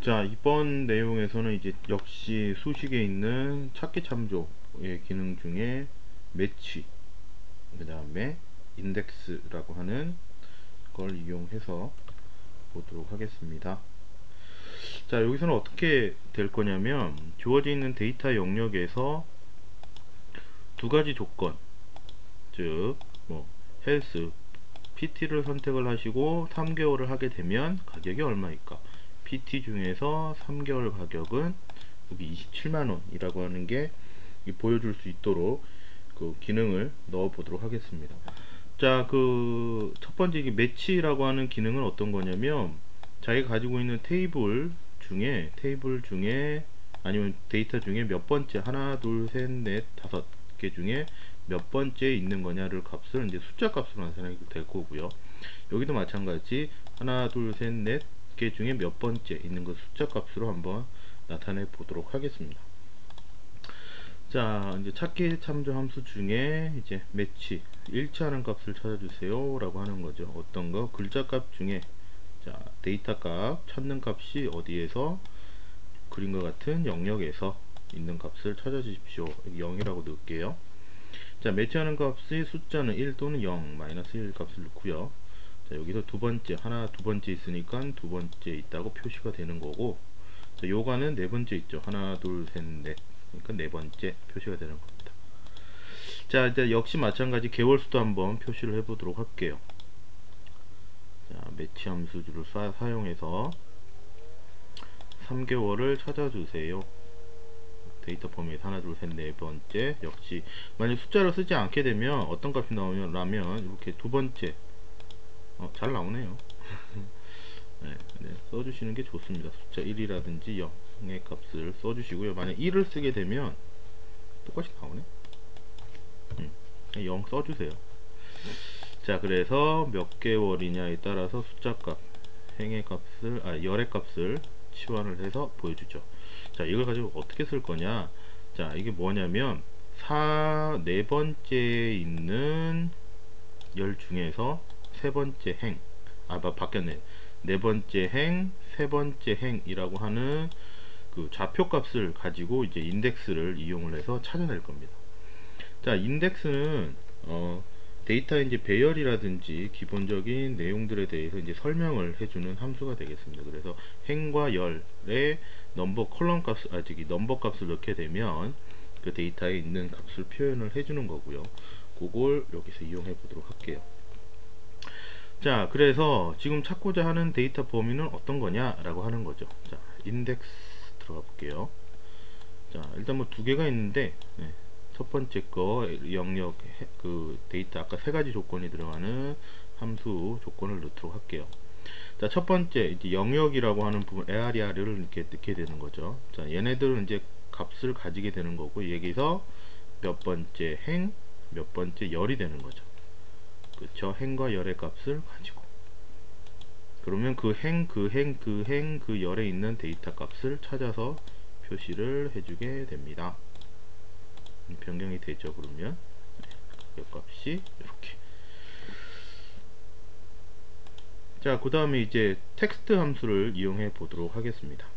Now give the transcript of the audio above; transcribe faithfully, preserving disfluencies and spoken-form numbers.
자, 이번 내용에서는 이제 역시 수식에 있는 찾기 참조의 기능 중에 매치, 그 다음에 인덱스라고 하는 걸 이용해서 보도록 하겠습니다. 자, 여기서는 어떻게 될 거냐면 주어져 있는 데이터 영역에서 두 가지 조건, 즉 뭐 헬스, 피티를 선택을 하시고 삼 개월을 하게 되면 가격이 얼마일까? 피티 중에서 삼 개월 가격은 여기 이십칠만 원이라고 하는 게 보여줄 수 있도록 그 기능을 넣어 보도록 하겠습니다. 자, 그 첫 번째 이 매치라고 하는 기능은 어떤 거냐면 자기가 가지고 있는 테이블 중에 테이블 중에 아니면 데이터 중에 몇 번째 하나 둘 셋 넷 다섯 개 중에 몇 번째 있는 거냐를 값을 이제 숫자 값으로 나타내게 될 거고요. 여기도 마찬가지 하나 둘 셋 넷 개 중에 몇 번째 있는 거 숫자 값으로 한번 나타내 보도록 하겠습니다. 자, 이제 찾기 참조 함수 중에 이제 매치 일치하는 값을 찾아주세요 라고 하는 거죠. 어떤 거? 글자 값 중에 자, 데이터 값 찾는 값이 어디에서 그림과 같은 영역에서 있는 값을 찾아주십시오. 여기 영이라고 넣을게요. 자, 매치하는 값의 숫자는 일 또는 영, 마이너스 일 값을 넣고요. 자, 여기서 두 번째, 하나 두 번째 있으니까 두 번째 있다고 표시가 되는 거고, 자, 요가는 네 번째 있죠. 하나, 둘, 셋, 넷. 그러니까 네 번째 표시가 되는 겁니다. 자, 이제 역시 마찬가지 개월수도 한번 표시를 해보도록 할게요. 자, 매치 함수를 사용해서 삼 개월을 찾아주세요. 데이터 범위에서 하나, 둘, 셋, 네 번째. 역시 만약 숫자를 쓰지 않게 되면 어떤 값이 나오냐면 이렇게 두 번째 어, 잘 나오네요. 네, 네, 써주시는 게 좋습니다. 숫자 일이라든지 영의 값을 써주시고요. 만약 일을 쓰게 되면 똑같이 나오네. 음, 영 써주세요. 자, 그래서 몇 개월이냐에 따라서 숫자 값, 행의 값을, 아, 열의 값을 치환을 해서 보여주죠. 자, 이걸 가지고 어떻게 쓸 거냐. 자, 이게 뭐냐면 사, 네 번째에 있는 열 중에서 세 번째 행, 아, 바뀌었네. 네 번째 행, 세 번째 행이라고 하는 그 좌표 값을 가지고 이제 인덱스를 이용을 해서 찾아낼 겁니다. 자, 인덱스는 어, 데이터 이제 배열이라든지 기본적인 내용들에 대해서 이제 설명을 해주는 함수가 되겠습니다. 그래서 행과 열의 넘버 컬럼 값, 아, 저기 넘버 값을 넣게 되면 그 데이터에 있는 값을 표현을 해주는 거고요. 그걸 여기서 이용해 보도록 할게요. 자, 그래서 지금 찾고자 하는 데이터 범위는 어떤 거냐 라고 하는 거죠. 자, 인덱스 들어가 볼게요. 자, 일단 뭐 두 개가 있는데 네, 첫 번째 거 영역 그 데이터 아까 세 가지 조건이 들어가는 함수 조건을 넣도록 할게요. 자, 첫 번째 이제 영역이라고 하는 부분 에아리아를 이렇게 넣게 되는 거죠. 자, 얘네들은 이제 값을 가지게 되는 거고 여기서 몇 번째 행, 몇 번째 열이 되는 거죠. 그쵸? 행과 열의 값을 가지고 그러면 그 행, 그 행, 그 행, 그 열에 있는 데이터 값을 찾아서 표시를 해주게 됩니다. 변경이 되죠. 그러면 가격 값이 이렇게. 자, 그 다음에 이제 텍스트 함수를 이용해 보도록 하겠습니다.